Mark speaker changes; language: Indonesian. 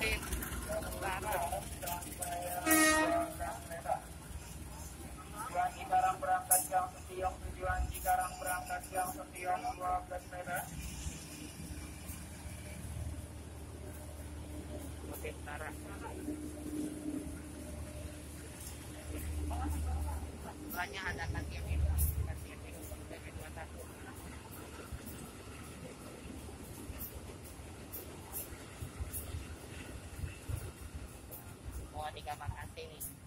Speaker 1: Tujuan Cikarang berangkat Gang Setiong, tujuan Cikarang berangkat Gang Setiong 12 meter. Oke, Tara. Banyak ada kaki yang ini. Kaki yang ini sudah 21. Mau 3 makasih nih.